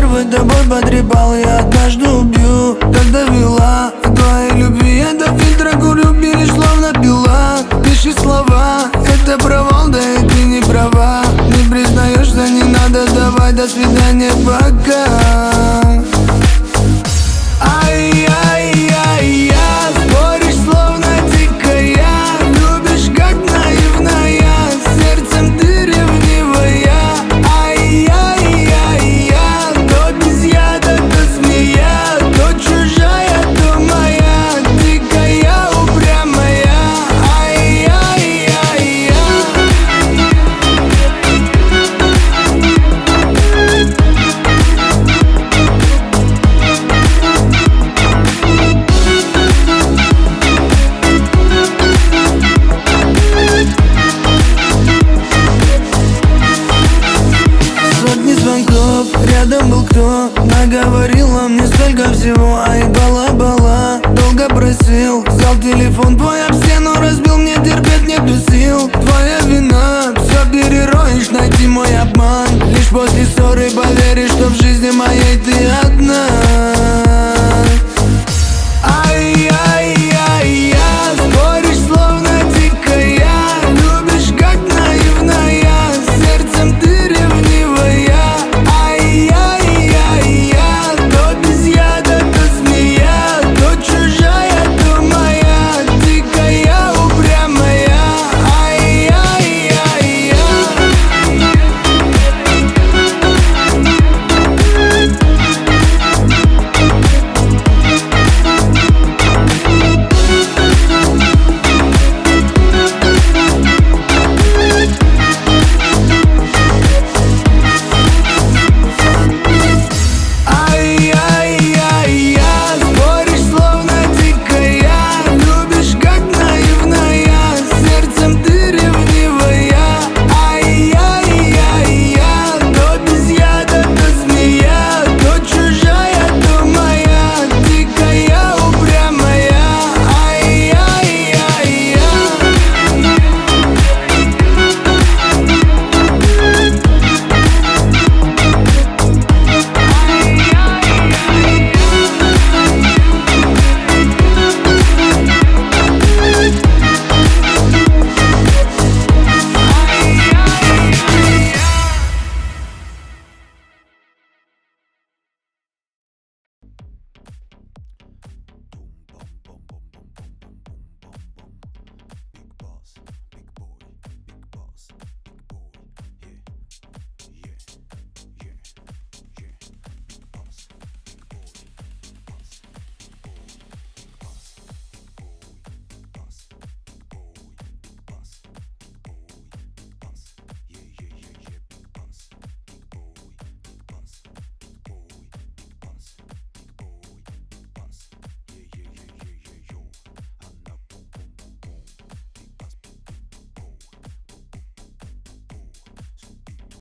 нервы тобой потрепал, я однажды убью. Так довела о твоей любви, я до фильтра курю, берешь словно пила. Пиши слова, это провал, да и ты не права. Не признаешься, не надо, давай, до свидания, пока. Ай-яй-яй-я, споришь словно дикая, любишь как наивная, сердцем ты ревнивая. Ай-яй-яй-я, то без яда, то змея, то чужая, то моя, дикая, упрямая. Ай-яй-яй-я. Сотни звонков, рядом был кто, наговорила мне столько всего. Ай, бала-бала, долго просил, взял телефон твой об стену, разбил, мне терпеть нету сил. Твоя вина, все перероешь, найти мой обман. Лишь после ссоры поверишь, что в жизни моей ты одна.